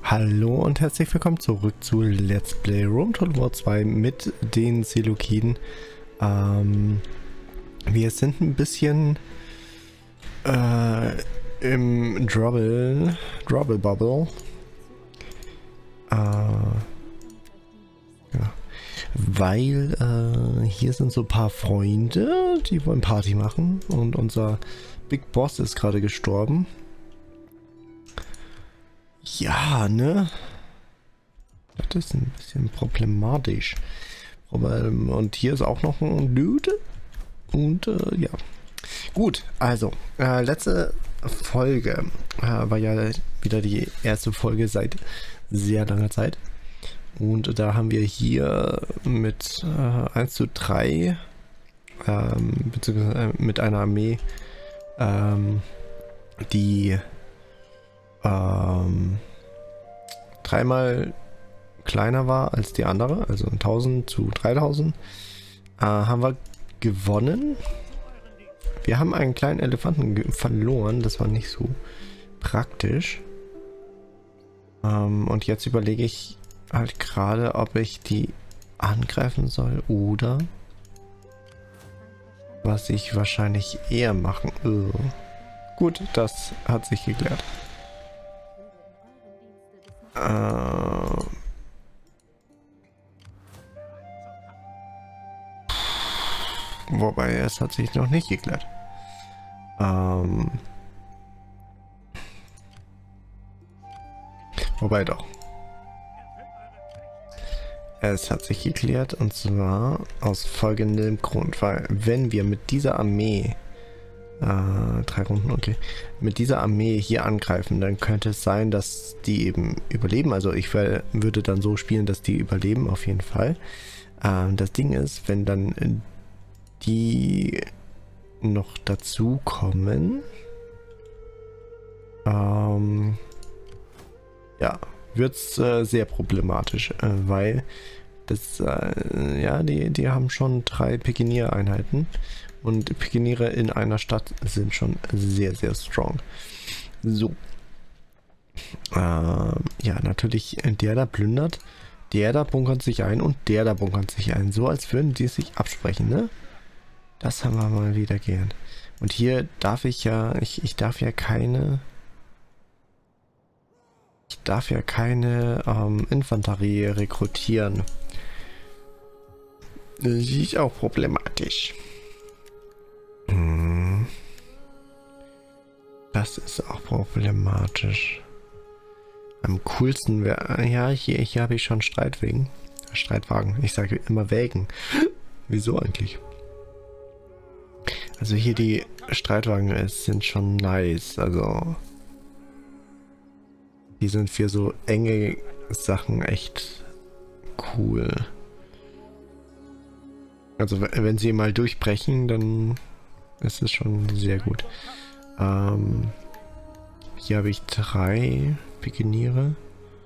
Hallo und herzlich willkommen zurück zu Let's Play Rome Total War 2 mit den Seleukiden. Wir sind ein bisschen im Drobble Bubble. Ja. Weil hier sind so ein paar Freunde, die wollen Party machen und unser Big Boss ist gerade gestorben. Ja, ne? Das ist ein bisschen problematisch. Und hier ist auch noch ein Dude. Und ja. Gut, also, letzte Folge war ja wieder die erste Folge seit sehr langer Zeit. Und da haben wir hier mit 1:3 beziehungsweise mit einer Armee die dreimal kleiner war als die andere, also 1000 zu 3000, haben wir gewonnen. Wir haben einen kleinen Elefanten verloren, das war nicht so praktisch. Und jetzt überlege ich halt gerade, ob ich die angreifen soll oder was ich wahrscheinlich eher machen. Gut, das hat sich geklärt. Wobei, es hat sich noch nicht geklärt. Wobei doch. Es hat sich geklärt und zwar aus folgendem Grund, weil wenn wir mit dieser Armee 3 Runden, okay. Mit dieser Armee hier angreifen, dann könnte es sein, dass die eben überleben. Also ich würde dann so spielen, dass die überleben, auf jeden Fall. Das Ding ist, wenn dann die noch dazu kommen, ja, wird es sehr problematisch, weil das, ja, die haben schon 3 Pikenier-Einheiten. Und Pikeniere in einer Stadt sind schon sehr, sehr strong. So. Ja, natürlich der da plündert, der da bunkert sich ein und der da bunkert sich ein. So als würden die sich absprechen, ne? Das haben wir mal wieder gern. Und hier darf ich ja, ich darf ja keine Infanterie rekrutieren. Das ist auch problematisch. Das ist auch problematisch. Am coolsten wäre... Ja, hier habe ich schon Streitwagen. Ich sage immer Wägen. Wieso eigentlich? Also hier die Streitwagen sind schon nice. Also... Die sind für so enge Sachen echt cool. Also wenn sie mal durchbrechen, dann ist es schon sehr gut. Hier habe ich 3 Pikeniere.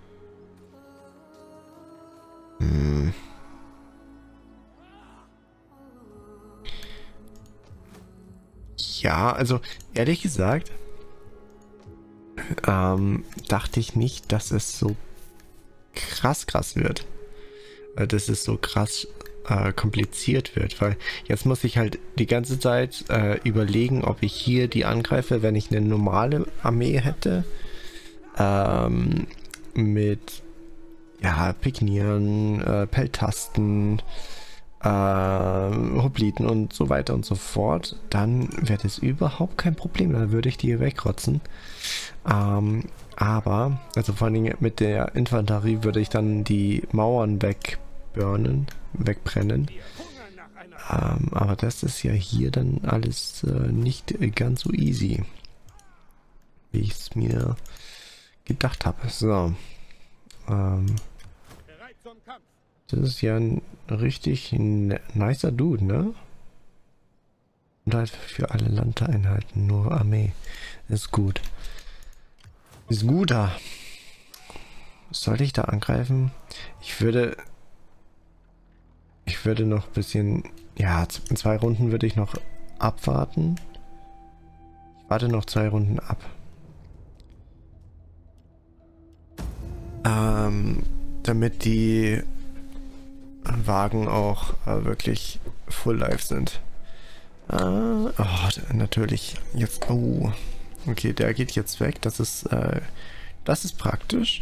Ja, also ehrlich gesagt, dachte ich nicht, dass es so krass wird. Dass es so krass kompliziert wird, weil jetzt muss ich halt die ganze Zeit überlegen, ob ich hier die angreife, wenn ich eine normale Armee hätte, mit ja, Pikenieren, Peltasten, Hopliten und so weiter und so fort, dann wäre das überhaupt kein Problem, dann würde ich die hier wegrotzen. Aber, also vor allem mit der Infanterie würde ich dann die Mauern wegbrennen. Aber das ist ja hier dann alles nicht ganz so easy, wie ich es mir gedacht habe. So. Das ist ja ein richtig nicer Dude, ne? Und halt für alle Landeinheiten, nur Armee. Ist gut. Ist guter. Sollte ich da angreifen? Ich würde noch ein bisschen... Ja, in 2 Runden würde ich noch abwarten. Ich warte noch 2 Runden ab. damit die Wagen auch wirklich full life sind. Oh, natürlich. Jetzt. Oh. Okay, der geht jetzt weg. Das ist praktisch.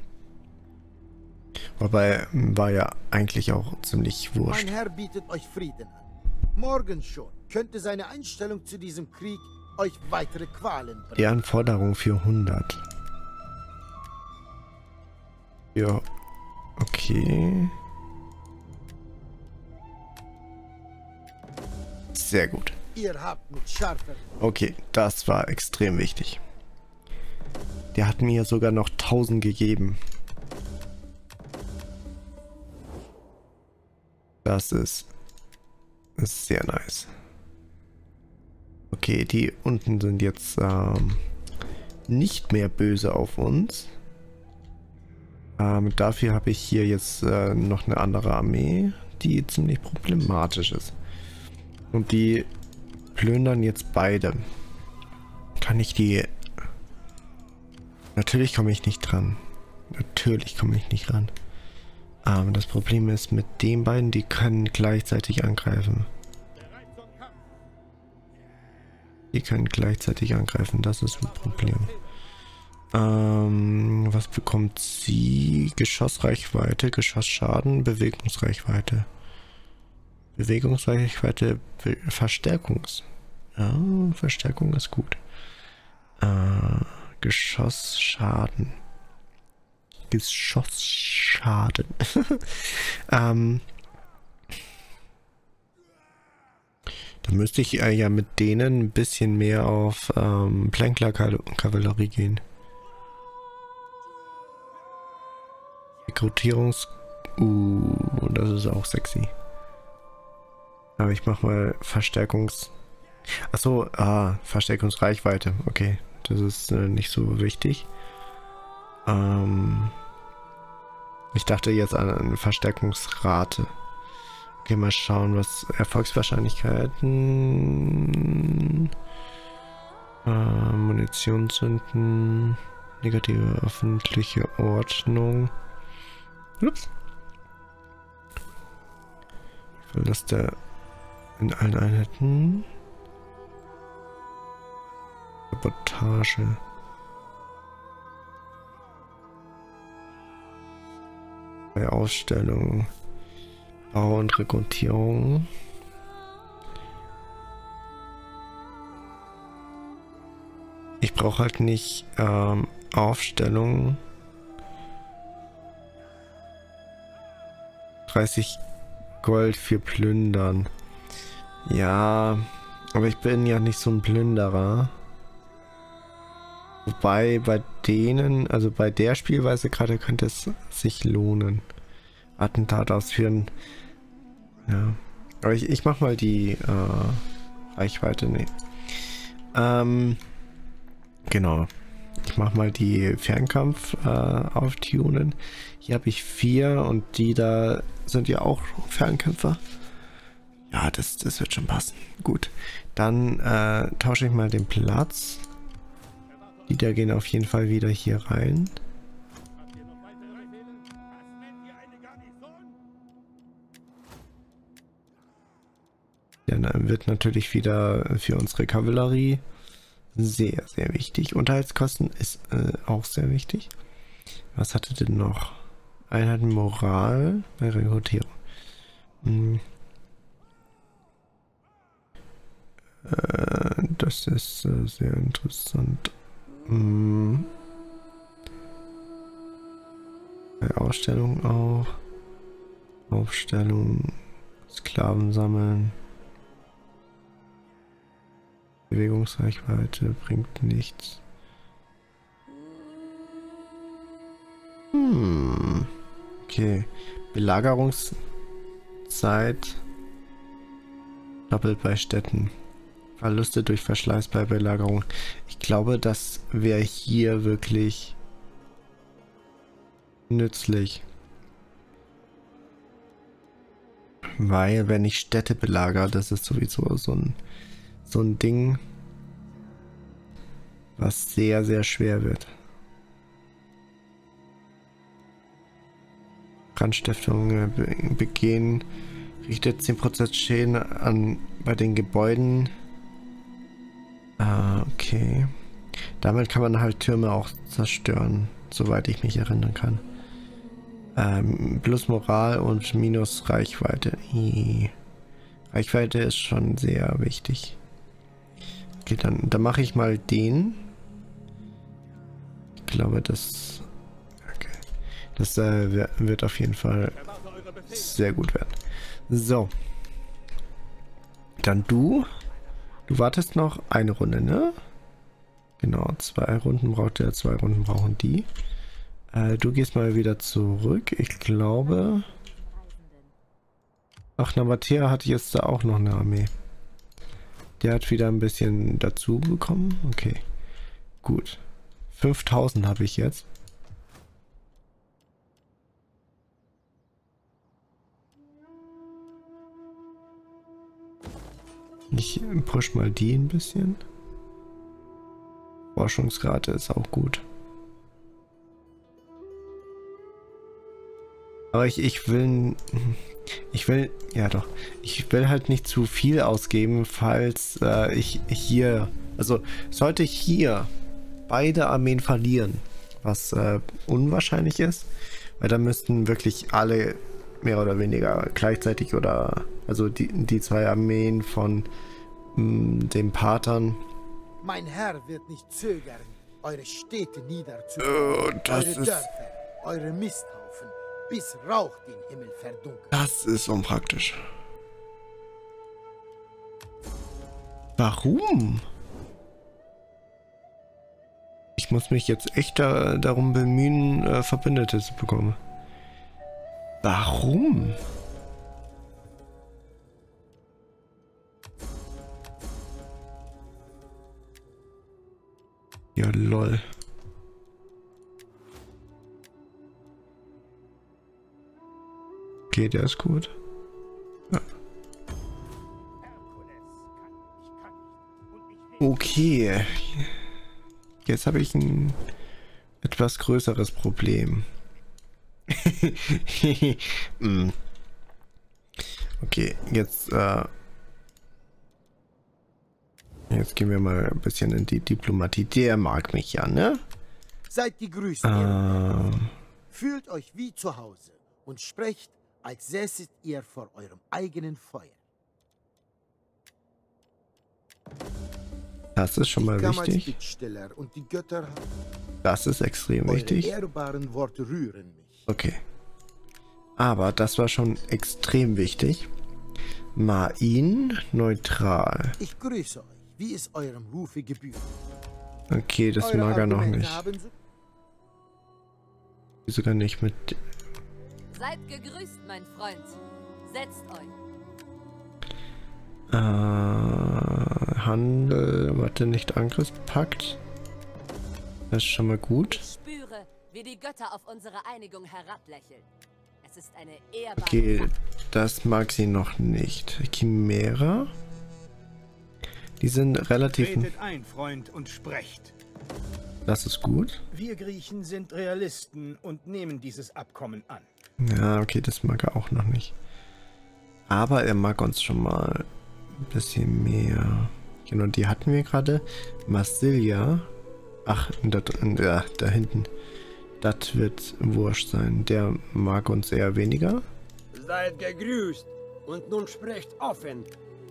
Wobei war ja eigentlich auch ziemlich wurscht. Mein Herr bietet euch Frieden an. Morgen schon könnte seine Einstellung zu diesem Krieg euch weitere Qualen bringen. Die Anforderung für 100. Ja. Okay. Sehr gut. Ihr habt mit scharfer... Okay, das war extrem wichtig. Der hat mir sogar noch 1000 gegeben. Das ist sehr nice. Okay, die unten sind jetzt nicht mehr böse auf uns. Dafür habe ich hier jetzt noch eine andere Armee, die ziemlich problematisch ist. Und die plündern jetzt beide. Kann ich die... Natürlich komme ich nicht dran. Natürlich komme ich nicht ran. Aber das Problem ist, mit den beiden, die können gleichzeitig angreifen. Die können gleichzeitig angreifen, das ist ein Problem. Was bekommt sie? Geschossreichweite, Geschossschaden, Bewegungsreichweite. Bewegungsreichweite, Verstärkungs. Ja, Verstärkung ist gut. Geschossschaden. Geschossschaden. Da müsste ich ja mit denen ein bisschen mehr auf Plänkler-Kavallerie gehen. Rekrutierungs... das ist auch sexy. Aber ich mach mal Verstärkungs... Achso, Verstärkungsreichweite. Okay, das ist nicht so wichtig. Ich dachte jetzt an eine Verstärkungsrate. Okay, mal schauen, was Erfolgswahrscheinlichkeiten... Munitionszünden... Negative öffentliche Ordnung... Ups. Verlust der in allen Einheiten. Sabotage. Bei Ausstellung. Bau und Rekrutierung. Ich brauche halt nicht Aufstellung. 30 Gold für Plündern. Ja, aber ich bin ja nicht so ein Plünderer. Wobei bei denen, also bei der Spielweise gerade könnte es sich lohnen. Attentat ausführen. Ja. Aber ich mach mal die Reichweite. Nee. Genau. Ich mach mal die Fernkampf auftunen. Hier habe ich 4 und die da sind ja auch Fernkämpfer. Ja, das wird schon passen. Gut. Dann tausche ich mal den Platz. Die da gehen auf jeden Fall wieder hier rein. Dann wird natürlich wieder für unsere Kavallerie sehr, sehr wichtig. Unterhaltskosten ist auch sehr wichtig. Was hatte denn noch? Einheiten Moral bei Rekrutierung. Das ist sehr interessant. Bei Ausstellung auch. Aufstellung. Sklaven sammeln. Bewegungsreichweite bringt nichts. Okay. Belagerungszeit doppelt bei Städten. Verluste durch Verschleiß bei Belagerung. Ich glaube, das wäre hier wirklich nützlich. Weil, wenn ich Städte belagere, das ist sowieso so ein Ding, was sehr, sehr schwer wird. Brandstiftung begehen. Richtet 10% Schäden an bei den Gebäuden. Okay. Damit kann man halt Türme auch zerstören, soweit ich mich erinnern kann. Plus Moral und minus Reichweite. Reichweite ist schon sehr wichtig. Okay, dann mache ich mal den. Ich glaube, das wird auf jeden Fall sehr gut werden. So. Dann du. Du wartest noch eine Runde, ne? Genau, 2 Runden braucht er, 2 Runden brauchen die. Du gehst mal wieder zurück. Ich glaube... Ach, Namatea hatte jetzt da auch noch eine Armee. Der hat wieder ein bisschen dazu bekommen. Okay, gut. 5000 habe ich jetzt. Ich push mal die ein bisschen. Forschungsrate ist auch gut. Aber ich will halt nicht zu viel ausgeben, falls ich hier, also sollte ich hier beide Armeen verlieren, was unwahrscheinlich ist, weil dann müssten wirklich alle mehr oder weniger gleichzeitig oder, also die 2 Armeen von den Patern. Mein Herr wird nicht zögern, eure Städte niederzumachen, eure Dörfer, eure Misthaufen, bis Rauch den Himmel verdunkelt. Das ist unpraktisch. Warum? Ich muss mich jetzt echt darum bemühen, Verbündete zu bekommen. Warum? Ja, lol. Okay, der ist gut. Ja. Okay. Jetzt habe ich ein etwas größeres Problem. Okay, jetzt gehen wir mal ein bisschen in die Diplomatie. Der mag mich ja, ne? Seid gegrüßt, fühlt euch wie zu Hause und sprecht, als säßet ihr vor eurem eigenen Feuer. Das ist schon mal wichtig. Bittsteller und die Götter, das ist extrem wichtig. Eure ehrbaren Worte rühren mich. Okay. Aber das war schon extrem wichtig. Main neutral. Ich grüße euch, wie es eurem Rufe gebührt. Okay, das Eure mag er noch Argumente nicht. Sogar nicht mit... Seid gegrüßt, mein Freund. Setzt euch. Handel, warte, nicht Angriffspakt. Das ist schon mal gut. Ich spüre, wie die Götter auf unsere Einigung herablächeln. Es ist eine ehrbare... Okay, das mag sie noch nicht. Chimera. Die sind relativ... Tretet ein, Freund, und sprecht. Das ist gut. Wir Griechen sind Realisten und nehmen dieses Abkommen an. Ja, okay, das mag er auch noch nicht. Aber er mag uns schon mal ein bisschen mehr. Genau, die hatten wir gerade. Marsilia. Ach, da hinten. Das wird wurscht sein. Der mag uns eher weniger. Seid gegrüßt und nun sprecht offen.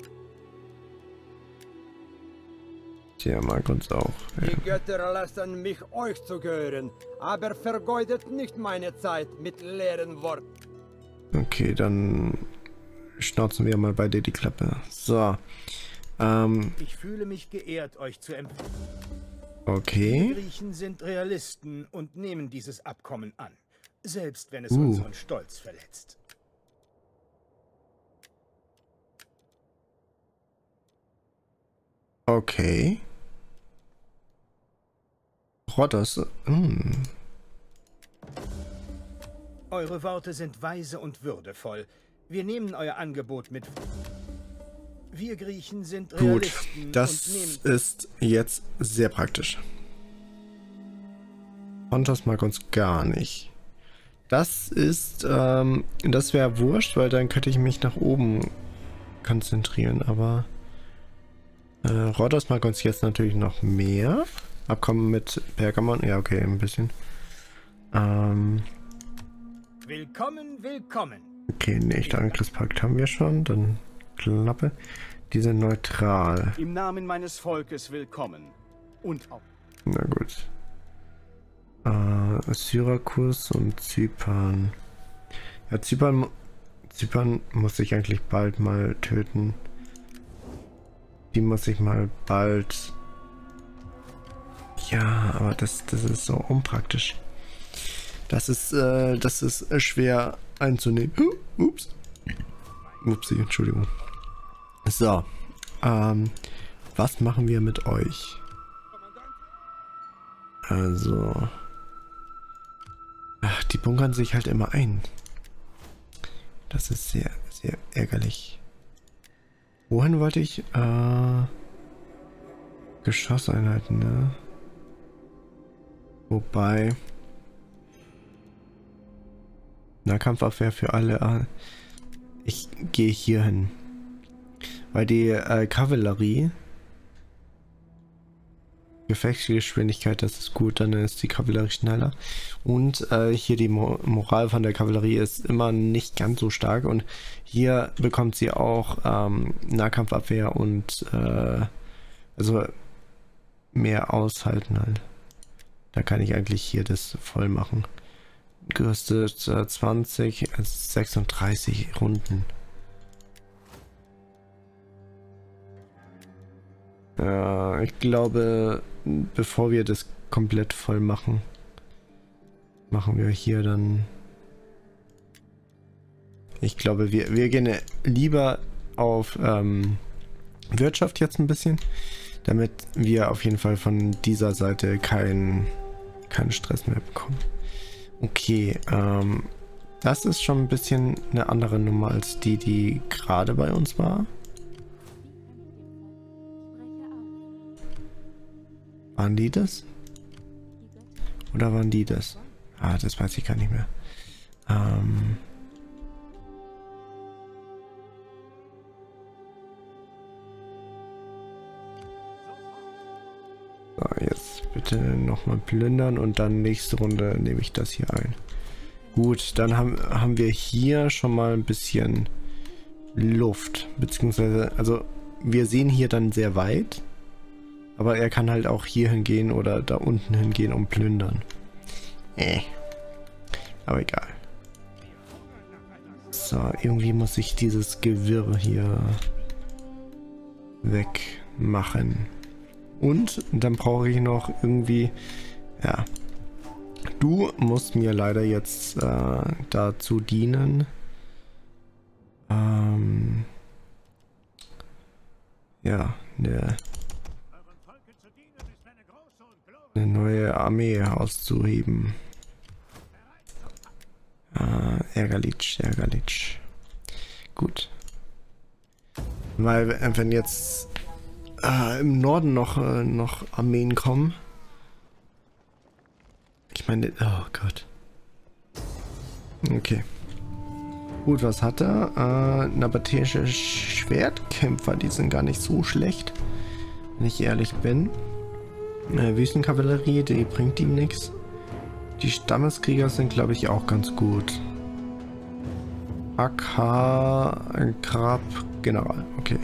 Der mag uns auch. Ja. Die Götter lassen mich euch zu gehören, aber vergeudet nicht meine Zeit mit leeren Worten. Okay, dann schnauzen wir mal beide die Klappe. So. Ich fühle mich geehrt, euch zu empfehlen. Okay. Wir Griechen sind Realisten und nehmen dieses Abkommen an, selbst wenn es unseren Stolz verletzt. Okay. Rhodos. Eure Worte sind weise und würdevoll. Wir nehmen euer Angebot mit. Wir Griechen sind Realisten. Gut, das ist jetzt sehr praktisch. Pontos mag uns gar nicht. Das ist, das wäre wurscht, weil dann könnte ich mich nach oben konzentrieren, aber Rhodos mag uns jetzt natürlich noch mehr. Abkommen mit Pergamon, ja okay, ein bisschen. Willkommen, willkommen. Okay, nächster Angriffspakt haben wir schon, dann Klappe. Die sind neutral. Im Namen meines Volkes willkommen. Und auch. Na gut. Syrakus und Zypern. Ja, Zypern muss ich eigentlich bald mal töten. Die muss ich mal bald... Ja, aber das ist so unpraktisch. Das ist schwer einzunehmen. Ups. Upsi, Entschuldigung. So. Was machen wir mit euch? Also... Ach, die bunkern sich halt immer ein. Das ist sehr, sehr ärgerlich. Wohin wollte ich? Geschosseinheiten, ne? Wobei... Nahkampfabwehr für alle. Ich gehe hier hin. Weil die Kavallerie... Gefechtsgeschwindigkeit, das ist gut, dann ist die Kavallerie schneller. Und hier die Moral von der Kavallerie ist immer nicht ganz so stark. Und hier bekommt sie auch Nahkampfabwehr und also mehr aushalten halt. Da kann ich eigentlich hier das voll machen. Gerüstet 20, 36 Runden. Ja, ich glaube, bevor wir das komplett voll machen, machen wir hier dann... Ich glaube, wir gehen lieber auf Wirtschaft jetzt ein bisschen, damit wir auf jeden Fall von dieser Seite keinen Stress mehr bekommen. Okay, das ist schon ein bisschen eine andere Nummer als die gerade bei uns war. Waren die das? Oder waren die das? Ah, das weiß ich gar nicht mehr. So, jetzt bitte nochmal plündern und dann nächste Runde nehme ich das hier ein. Gut, dann haben wir hier schon mal ein bisschen Luft. Beziehungsweise, also wir sehen hier dann sehr weit. Aber er kann halt auch hier hingehen oder da unten hingehen und plündern. Aber egal. So, irgendwie muss ich dieses Gewirr hier wegmachen. Und dann brauche ich noch irgendwie... Ja. Du musst mir leider jetzt dazu dienen. Ja, eine neue Armee auszuheben. Ärgerlich. Gut. Weil wenn jetzt im Norden noch Armeen kommen. Ich meine, oh Gott. Okay. Gut, was hat er? Nabatäische Schwertkämpfer, die sind gar nicht so schlecht, wenn ich ehrlich bin. Wüstenkavallerie, die bringt ihm nichts. Die Stammeskrieger sind, glaube ich, auch ganz gut. AK, Grab, General, okay.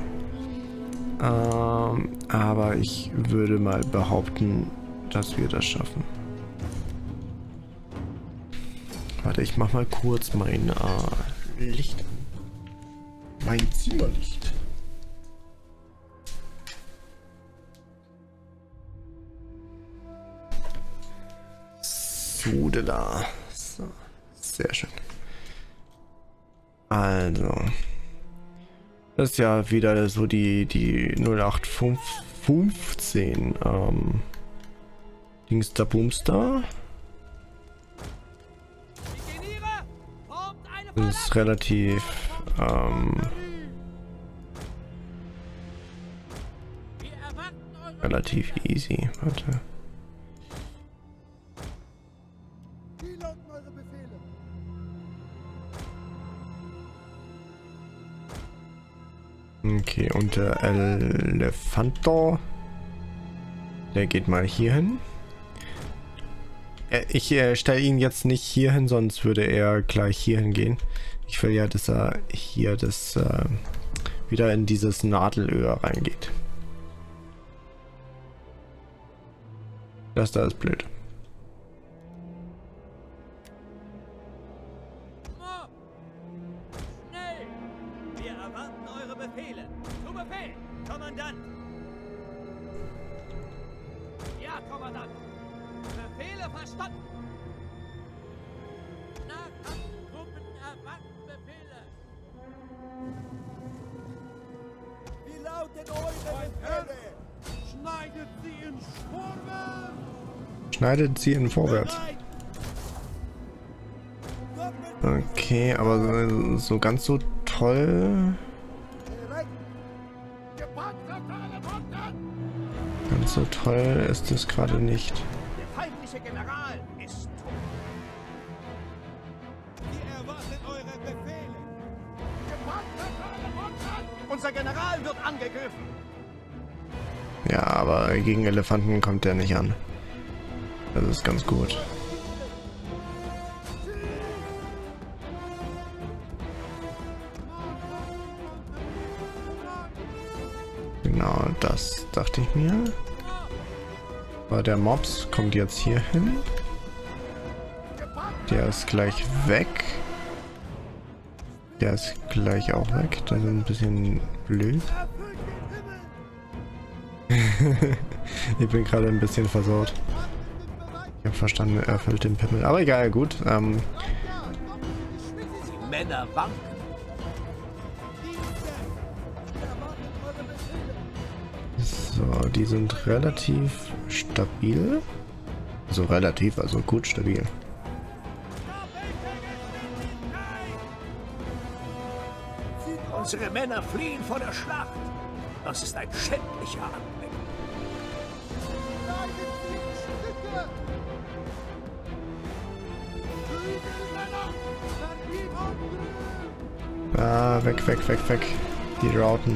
Aber ich würde mal behaupten, dass wir das schaffen. Warte, ich mach mal kurz mein Licht. Mein Zimmerlicht. Sudela. So, sehr schön. Also. Das ist ja wieder so die 0815 Dingster Boomster. Das ist relativ relativ easy. Warte. Wie lauten eure Befehle? Okay, und der Elefanto, der geht mal hier hin. Ich stelle ihn jetzt nicht hier hin, sonst würde er gleich hier hingehen. Ich will ja, dass er hier wieder in dieses Nadelöhr reingeht. Das da ist blöd. Schnell! Wir erwarten eure Befehle. Zu Befehl, Kommandant! Ja, Kommandant! Befehle verstanden! Nahkampftruppen erwarten Befehle! Wie lautet eure Befehle? Schneidet sie in vorwärts! Schneidet sie in vorwärts. Okay, aber so ganz so toll. Ganz so toll ist es gerade nicht. Der feindliche General ist tot. Wir erwarten eure Befehle! Unser General wird angegriffen. Ja, aber gegen Elefanten kommt der nicht an. Das ist ganz gut. Genau, das dachte ich mir. Aber der Mops kommt jetzt hier hin. Der ist gleich weg. Der ist gleich auch weg. Das ist ein bisschen blöd. Ich bin gerade ein bisschen versaut. Ich habe verstanden, er erfüllt den Pimmel. Aber egal, gut. Die Männer wanken. So, die sind relativ stabil. Also relativ, also gut stabil. Unsere Männer fliehen vor der Schlacht. Das ist ein schändlicher Anblick. Ah, weg, weg, weg, weg. Die Rauten.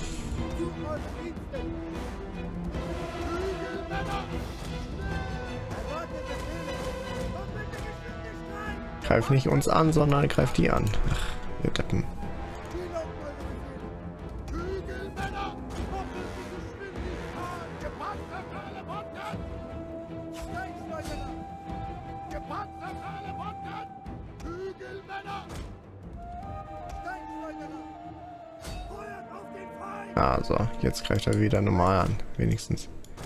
Greif nicht uns an, sondern greif die an. Ach, wir Deppen. Also, jetzt greift er wieder normal an, wenigstens.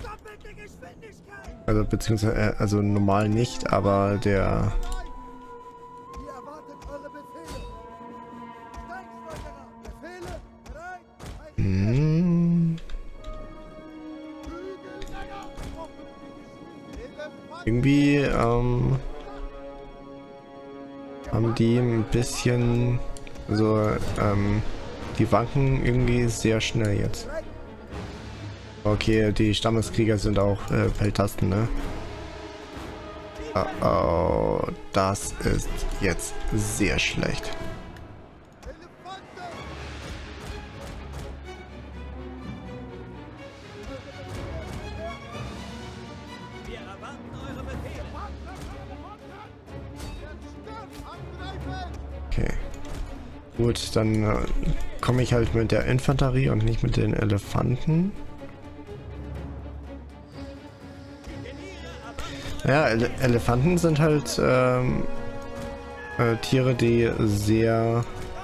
Also beziehungsweise, also normal nicht, aber der... Irgendwie, haben die ein bisschen, also, die wanken irgendwie sehr schnell jetzt. Okay, die Stammeskrieger sind auch Feldtasten, ne? Oh, das ist jetzt sehr schlecht. Wir erwarten eure Befehle. Okay. Gut, dann komme ich halt mit der Infanterie und nicht mit den Elefanten. Ja, Elefanten sind halt Tiere, die sehr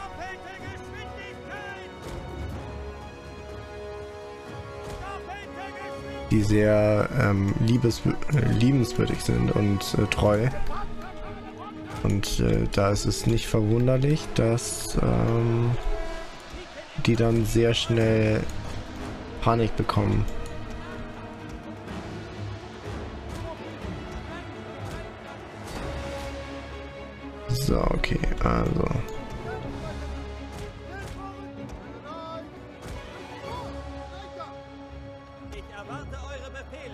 liebenswürdig sind und treu. Und da ist es nicht verwunderlich, dass die dann sehr schnell Panik bekommen. So, okay, also. Ich erwarte eure Befehle.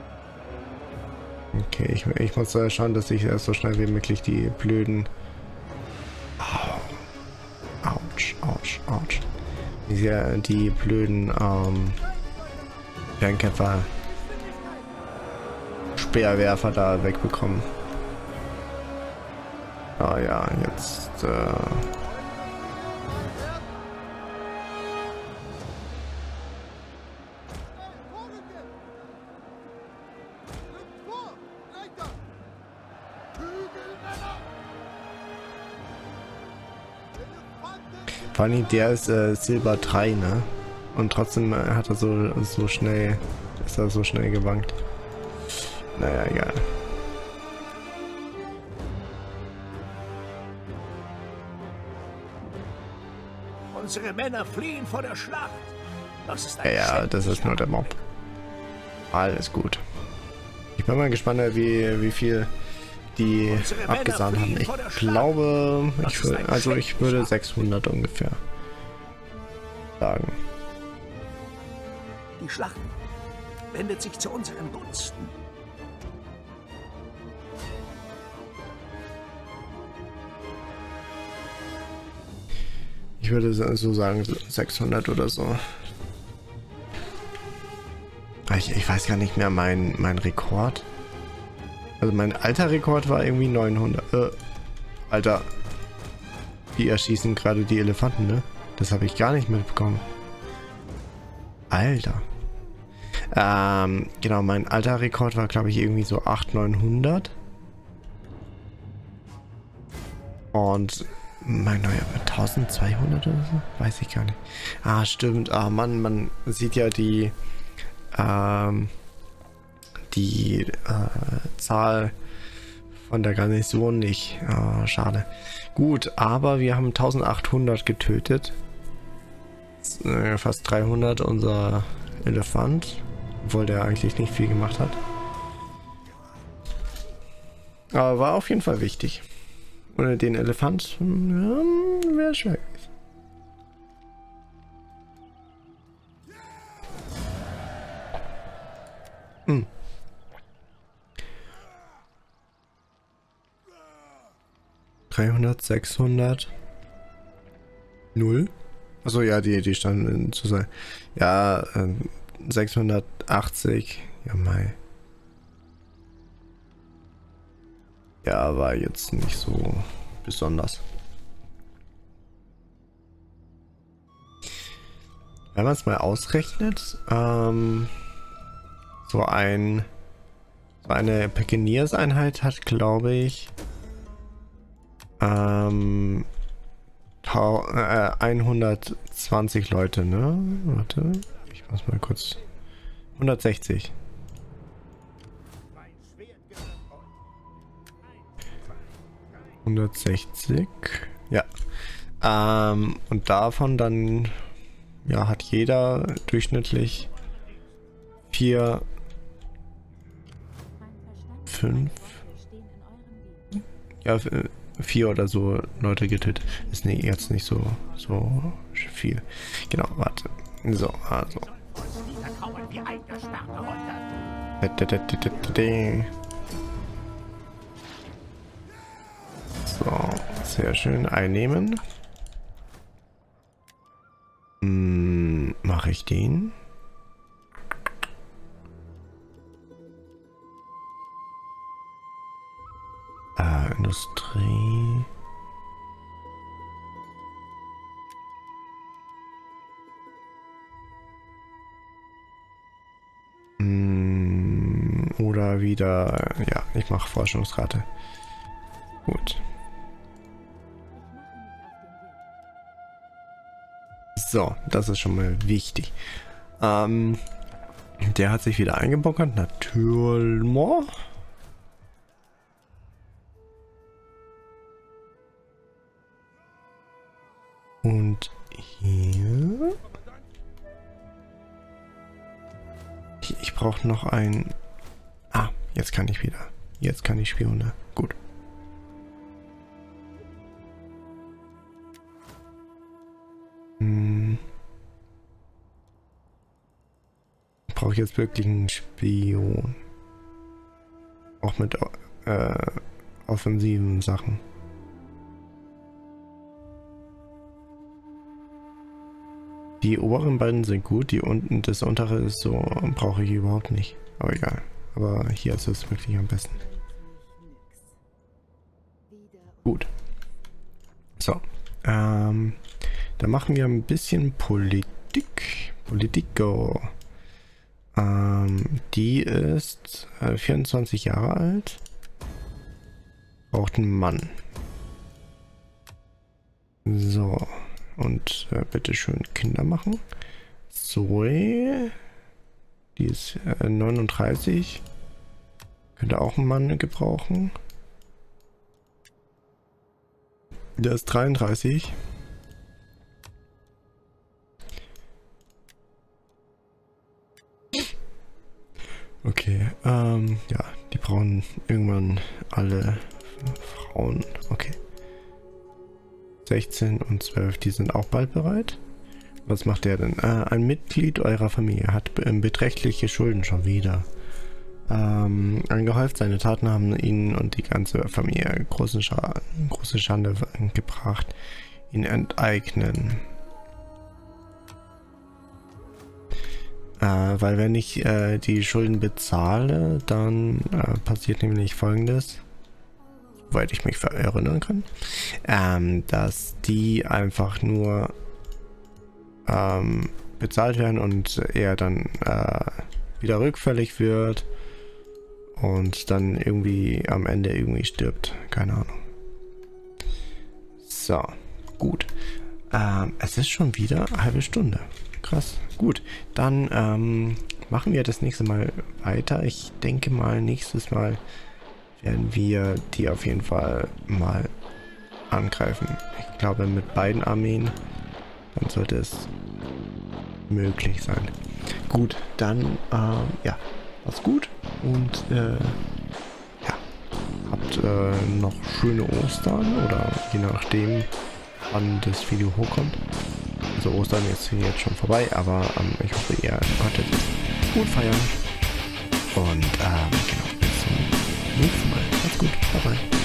Okay, ich muss schauen, dass ich erst so schnell wie möglich die blöden... Au. Autsch, autsch, autsch. Die blöden Fernkämpfer Speerwerfer da wegbekommen. Ah ja, jetzt vor allem der ist Silber 3, ne? Und trotzdem hat er so schnell, ist er so schnell gewankt. Naja, egal. Unsere Männer fliehen vor der Schlacht. Das ist ein Ja, das ist nur der Mob. Alles gut. Ich bin mal gespannt, wie viel die abgesahnt haben. Ich glaube, ich würde 600 ungefähr sagen. Die Schlacht wendet sich zu unseren Gunsten. Ich würde so sagen 600 oder so. Ich weiß gar nicht mehr mein Rekord. Also mein alter Rekord war irgendwie 900. Alter. Die erschießen gerade die Elefanten, ne? Das habe ich gar nicht mitbekommen. Alter. Genau, mein alter Rekord war, glaube ich, irgendwie so 800, 900. Und mein neuer 1200 oder so? Weiß ich gar nicht. Ah, stimmt. Ah, Mann, man sieht ja die Zahl von der Garnison nicht. Ah, schade. Gut, aber wir haben 1800 getötet. Fast 300 unser Elefant, obwohl der eigentlich nicht viel gemacht hat. Aber war auf jeden Fall wichtig. Ohne den Elefant wäre schwer gewesen. Hm. (300, 600, 0). Achso, ja, die standen zu sein. Ja, 680. Ja, mei. Ja, war jetzt nicht so besonders. Wenn man es mal ausrechnet, so eine Pekiniers-Einheit hat, glaube ich, 120 Leute, ne? Warte, ich muss mal kurz. 160. 160. Ja. Und davon dann, ja, hat jeder durchschnittlich 4, 5, ja, 4 oder so Leute getötet. Ist jetzt nicht so viel. Genau, warte. So, also. So, sehr schön. Einnehmen. Mache ich den? Industrie. Oder wieder, ja, ich mache Forschungsrate. Gut. So, das ist schon mal wichtig. Der hat sich wieder eingebunkert, natürlich. Und hier. Ich brauche noch ein. Ah, jetzt kann ich wieder. Jetzt kann ich Spione. Gut. Brauche ich jetzt wirklich einen Spion. Auch mit offensiven Sachen. Die oberen beiden sind gut, das untere ist so, brauche ich überhaupt nicht. Aber egal. Aber hier ist es wirklich am besten. Gut. So. Dann machen wir ein bisschen Politik. Politico. Die ist 24 Jahre alt. Braucht einen Mann. So. Und bitte schön Kinder machen. Zoe. Die ist 39. Könnte auch einen Mann gebrauchen. Der ist 33. Okay, ja, die brauchen irgendwann alle Frauen. Okay. 16 und 12, die sind auch bald bereit. Was macht der denn? Ein Mitglied eurer Familie hat beträchtliche Schulden schon wieder. Angehäuft, seine Taten haben ihn und die ganze Familie große Schande gebracht. Ihn enteignen. Weil wenn ich die Schulden bezahle, dann passiert nämlich Folgendes, soweit ich mich erinnern kann, dass die einfach nur bezahlt werden und er dann wieder rückfällig wird und dann irgendwie am Ende irgendwie stirbt. Keine Ahnung. So, gut. Es ist schon wieder eine halbe Stunde. Krass. Gut, dann machen wir das nächste Mal weiter. Ich denke mal, nächstes Mal werden wir die auf jeden Fall mal angreifen. Ich glaube, mit beiden Armeen, dann sollte es möglich sein. Gut, dann, ja, macht's gut und, ja, habt noch schöne Ostern oder je nachdem, wann das Video hochkommt. Also Ostern ist hier jetzt schon vorbei, aber ich hoffe, ihr konntet es gut feiern. Und genau, bis zum nächsten Mal. Macht's gut. Bye bye.